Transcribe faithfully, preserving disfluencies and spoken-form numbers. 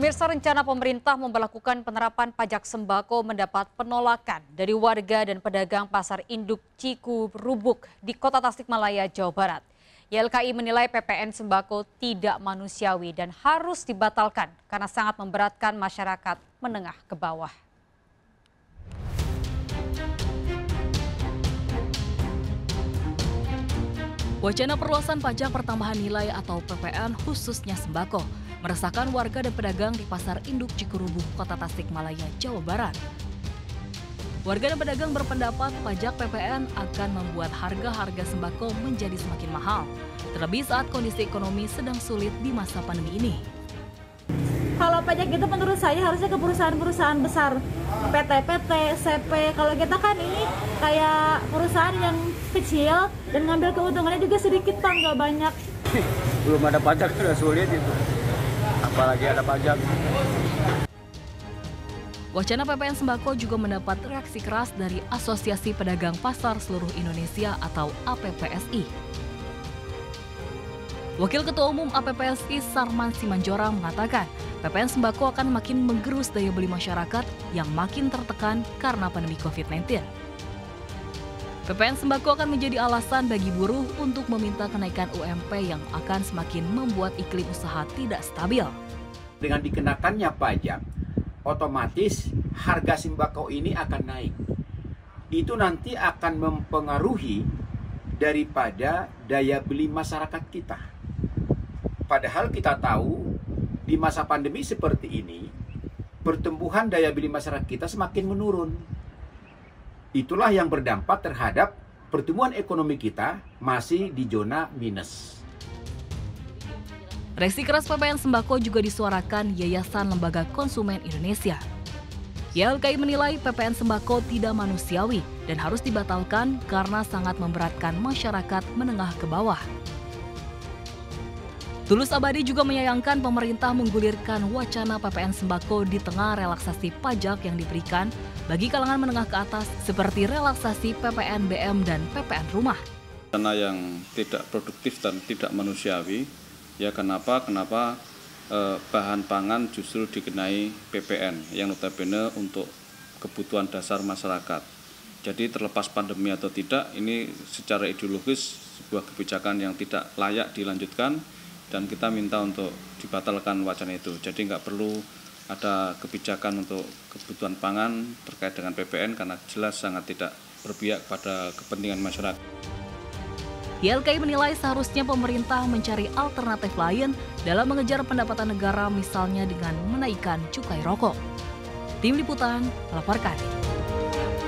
Pemirsa, rencana pemerintah memberlakukan penerapan pajak sembako mendapat penolakan dari warga dan pedagang pasar induk Cikurubuk di Kota Tasikmalaya, Jawa Barat. Y L K I menilai P P N sembako tidak manusiawi dan harus dibatalkan karena sangat memberatkan masyarakat menengah ke bawah. Wacana perluasan pajak pertambahan nilai atau P P N khususnya sembako meresahkan warga dan pedagang di Pasar Induk Cikurubuk, Kota Tasikmalaya, Jawa Barat. Warga dan pedagang berpendapat pajak P P N akan membuat harga-harga sembako menjadi semakin mahal, terlebih saat kondisi ekonomi sedang sulit di masa pandemi ini. Kalau pajak itu menurut saya harusnya ke perusahaan-perusahaan besar, P T P T, C P. Kalau kita kan ini kayak perusahaan yang kecil dan ngambil keuntungannya juga sedikit, Pak, nggak banyak. Belum ada pajak sudah sulit itu, apalagi ada pajak. Wacana P P N sembako juga mendapat reaksi keras dari Asosiasi Pedagang Pasar Seluruh Indonesia atau A P P S I. Wakil Ketua Umum A P P S I Sarman Simanjorang mengatakan P P N sembako akan makin menggerus daya beli masyarakat yang makin tertekan karena pandemi covid sembilan belas. P P N sembako akan menjadi alasan bagi buruh untuk meminta kenaikan U M P yang akan semakin membuat iklim usaha tidak stabil. Dengan dikenakannya pajak, otomatis harga sembako ini akan naik. Itu nanti akan mempengaruhi daripada daya beli masyarakat kita. Padahal kita tahu di masa pandemi seperti ini, pertumbuhan daya beli masyarakat kita semakin menurun. Itulah yang berdampak terhadap pertumbuhan ekonomi kita masih di zona minus. Reaksi keras P P N sembako juga disuarakan Yayasan Lembaga Konsumen Indonesia. Y L K I menilai P P N sembako tidak manusiawi dan harus dibatalkan karena sangat memberatkan masyarakat menengah ke bawah. Tulus Abadi juga menyayangkan pemerintah menggulirkan wacana P P N sembako di tengah relaksasi pajak yang diberikan bagi kalangan menengah ke atas seperti relaksasi P P N B M dan P P N rumah. Karena yang tidak produktif dan tidak manusiawi, ya kenapa kenapa eh, bahan pangan justru dikenai P P N yang notabene untuk kebutuhan dasar masyarakat. Jadi terlepas pandemi atau tidak, ini secara ideologis sebuah kebijakan yang tidak layak dilanjutkan. Dan kita minta untuk dibatalkan wacana itu. Jadi nggak perlu ada kebijakan untuk kebutuhan pangan terkait dengan P P N karena jelas sangat tidak berpihak pada kepentingan masyarakat. Y L K I menilai seharusnya pemerintah mencari alternatif lain dalam mengejar pendapatan negara, misalnya dengan menaikkan cukai rokok. Tim Liputan melaporkan.